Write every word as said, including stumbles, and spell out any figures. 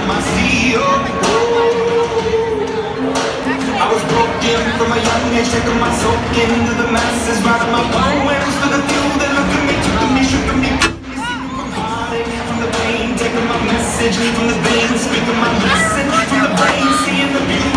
my C E O. I was broken from a young age, taking my soul into the masses, writing my poems for the few that look at me, took to me, shook at me, singing from heartache, from the pain, taking my message from the veins, speaking my lesson from the brain, seeing the beauty.